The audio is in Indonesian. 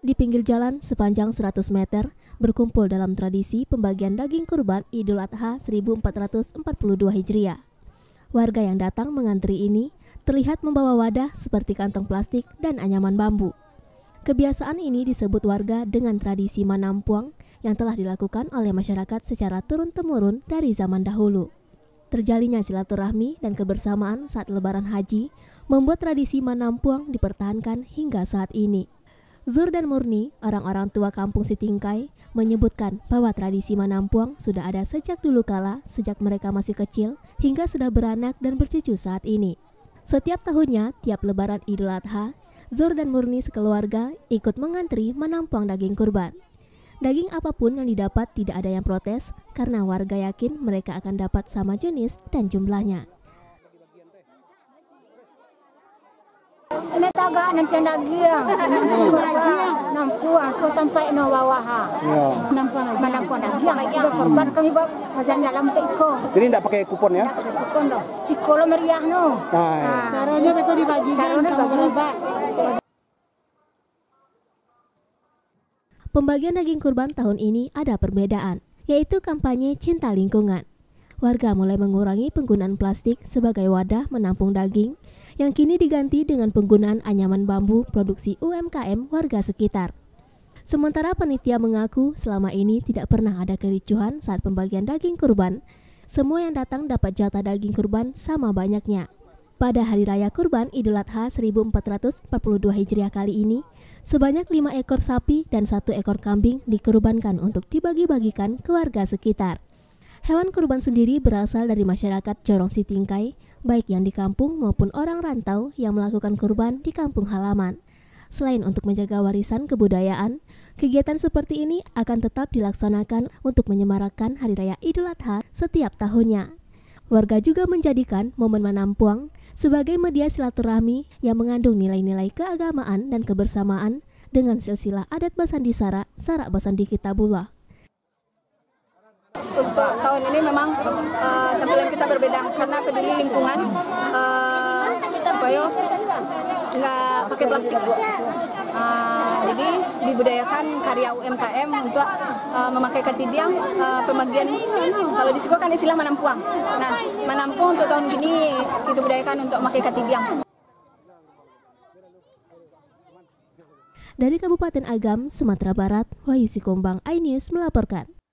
di pinggir jalan sepanjang 100 meter berkumpul dalam tradisi pembagian daging kurban Idul Adha 1442 Hijriah. Warga yang datang mengantri ini terlihat membawa wadah seperti kantong plastik dan anyaman bambu. Kebiasaan ini disebut warga dengan tradisi manampuang yang telah dilakukan oleh masyarakat secara turun-temurun dari zaman dahulu. Terjalinnya silaturahmi dan kebersamaan saat Lebaran Haji membuat tradisi manampuang dipertahankan hingga saat ini. Zur dan Murni, orang-orang tua kampung Sitingkai, menyebutkan bahwa tradisi manampuang sudah ada sejak dulu kala, sejak mereka masih kecil, hingga sudah beranak dan bercucu saat ini. Setiap tahunnya, tiap Lebaran Idul Adha, Zur dan Murni sekeluarga ikut mengantri manampuang daging kurban. Daging apapun yang didapat tidak ada yang protes, karena warga yakin mereka akan dapat sama jenis dan jumlahnya. Ini tagak nanti daging, nampuang, kau sampai no bawah manampuang daging, kita korban kami bawa hasil dalam teko. Jadi tidak pakai kupon ya? Tidak pakai kupon doh. Sikolo meriah no. Caranya betul dibagikan sama gerobak. Pembagian daging kurban tahun ini ada perbedaan, yaitu kampanye cinta lingkungan. Warga mulai mengurangi penggunaan plastik sebagai wadah menampung daging, yang kini diganti dengan penggunaan anyaman bambu produksi UMKM warga sekitar. Sementara panitia mengaku selama ini tidak pernah ada kericuhan saat pembagian daging kurban. Semua yang datang dapat jatah daging kurban sama banyaknya. Pada Hari Raya Kurban Idul Adha 1442 Hijriah kali ini, sebanyak 5 ekor sapi dan 1 ekor kambing dikurbankan untuk dibagi-bagikan ke warga sekitar. Hewan kurban sendiri berasal dari masyarakat Corong Sitingkai, baik yang di kampung maupun orang rantau yang melakukan kurban di kampung halaman. Selain untuk menjaga warisan kebudayaan, kegiatan seperti ini akan tetap dilaksanakan untuk menyemarakan Hari Raya Idul Adha setiap tahunnya. Warga juga menjadikan momen manampuang sebagai media silaturahmi yang mengandung nilai-nilai keagamaan dan kebersamaan dengan silsilah adat Basandi Sarak, Sarak Basandi Kitabullah. Untuk tahun ini memang tampilan kita berbeda karena peduli lingkungan, supaya nggak pakai plastik. Jadi dibudayakan karya UMKM untuk memakai katidiang pembagian. Kalau di Suko kan istilah manampuang. Nah, manampuang untuk tahun ini kita budayakan untuk memakai katidiang. Dari Kabupaten Agam, Sumatera Barat, Wahyu Sikombang, iNews melaporkan.